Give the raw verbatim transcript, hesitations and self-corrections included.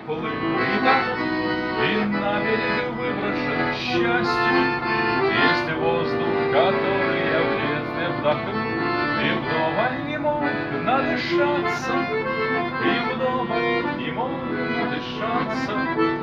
плыта, и на берег выброшен к счастью. Есть воздух, который я в детстве вдохнул, и вдоволь не мог надышаться, и вдоволь не мог надышаться.